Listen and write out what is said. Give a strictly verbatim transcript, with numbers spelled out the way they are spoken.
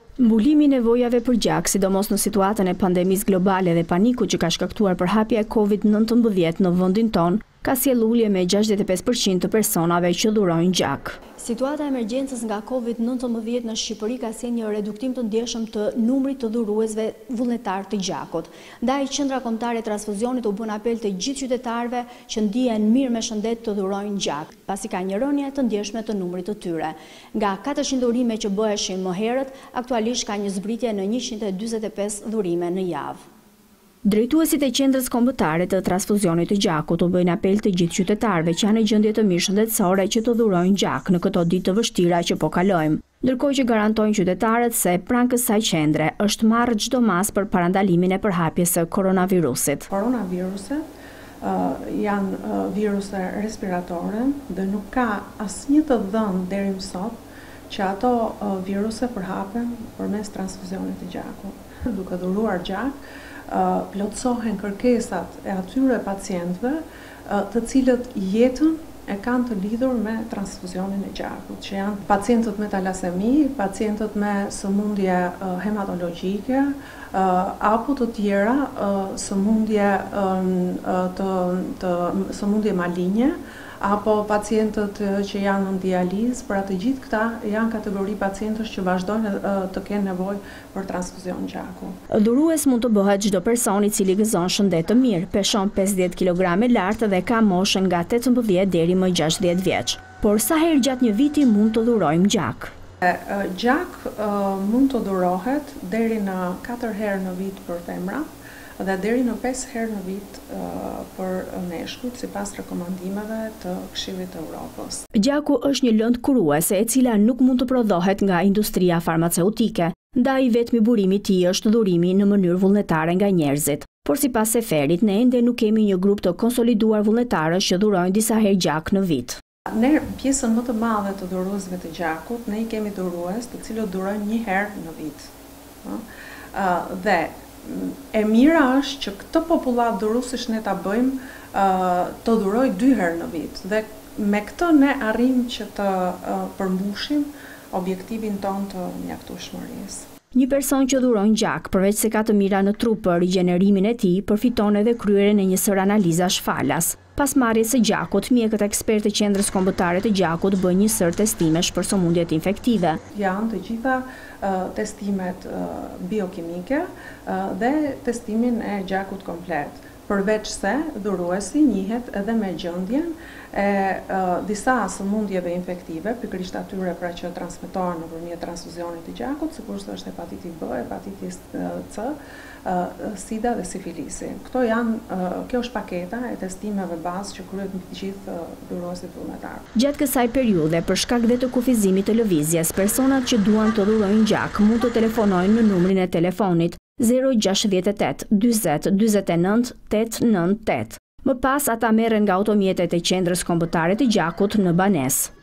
Mbulimi i nevojave për gjak, sidomos në situatën e pandemisë globale dhe panikut që ka shkaktuar përhapja e Covid nëntëmbëdhjetë në vendin ton, ka sjellë ulje me gjashtëdhjetë e pesë përqind të personave që dhurojnë gjak. Situata e emergjencës nga Covid nëntëmbëdhjetë në Shqipëri ka sjellë një reduktim të ndjeshëm të numrit të dhuruesve vullnetar të gjakut. Ndaj Qendra Kombëtare e Transfuzionit u bën apel të gjithë qytetarëve që ndihen mirë me shëndet të dhurojnë gjak, pasi ka një rënje të ndjeshme të numrit të tyre. Nga katërqind dhurime që bëheshin më herët, aktualisht ka një zbritje në njëqind e dyzet e pesë dhurime në javë. Drejtuesit e Qendrës Kombëtare të Transfuzionit të Gjakut u bëjnë apel të gjithë qytetarëve që janë në gjendje të mirë shëndetësore që të dhurojnë gjak në këto ditë të vështira që po kalojmë, ndërkohë që garantojnë qytetarët se pranë kësaj qendre është marrë çdo masë për parandalimin e përhapjes së koronavirusit. Koronaviruset uh, janë uh, viruse respiratore dhe nuk ka asnjë të dhënë deri më sot që ato uh, viruse përhapen përmes transfuzionit të gjakut. Duke dhuruar gjak, Uh, plotësohen kërkesat e atyre pacientëve uh, të cilët jetën e kanë të lidhur me transfuzionin e gjakut, që janë pacientët me talasemi, pacientët me sëmundje uh, hematologjike, uh, apo të tjera uh, sëmundje um, uh, të, të sëmundje malinje, apo pacientët që janë në dializë. Për atë gjithë këta janë kategori pacientësh që vazhdojnë të kenë nevojë për transfuzion gjaku. Dhurues mund të bëhet çdo person i cili gëzon shëndet të mirë, peshon pesëdhjetë kilograme lart dhe ka moshën nga tetëmbëdhjetë deri më gjashtëdhjetë vjeç. Por sa herë gjatë një viti mund të dhurojmë gjak? Gjak mund të dhurohet deri në katër herë në vit për femra dhe deri në pesë herë në vit uh, për meshkujt, sipas rekomandimeve të Këshillit të Evropës. Gjaku është një lëndë kuruese e cila nuk mund të prodhohet nga industria farmaceutike, ndaj vetmi burimi i tij është dhurimi në mënyrë vullnetare nga njerëzit. Por sipas Seferit, ne ende nuk kemi një grup të konsoliduar vullnetarësh që dhurojnë disa herë gjak në vit. Ne pjesën më të madhe të dhuruesve të gjakut, ne i kemi dhurues të cilët dhurojnë një herë në vit. Uh, dhe e mira është që këtë popullat dhuruesish ne ta bëjmë uh, të dhurojë dy herë në vit dhe me këtë ne arrijmë që të uh, përmbushim objektivin ton të mjaftueshmërisë. Një person që dhuron gjak, përveç se ka të mira në trup për rigjenerimin e tij, përfiton edhe kryerjen e një sër analizash falas. Pas marrjes së gjakut, mjekët ekspertë të Qendrës Kombëtare të Gjakut bëjnë një sër testimesh për sëmundjet infektive. Janë të gjitha uh, testimet uh, biokimike uh, dhe testimin e gjakut komplet. Përveç se dhuruesi njihet edhe me gjendjen e uh, disa sëmundjeve infektive, pikërisht atyre pra që transmetohen nëpërmjet transfuzionit të gjakut, sikurse është hepatiti B, hepatiti C, uh, sida dhe sifilisi. Këto janë, uh, kjo është paketa e testimeve bazë që kryhet mbi të gjithë uh, dhuruesit vullnetar. Gjatë kësaj periudhe, për shkak dhe të kufizimit të lëvizjes, personat që duan të dhurojnë gjak mund të telefonojnë në numrin e telefonit zero gjasht e tetë dyzet dyzet e nëntë tetëqind e nëntëdhjetë. Më pas ata merren nga automjetet e Qendrës Kombëtare të Gjakut në banesë.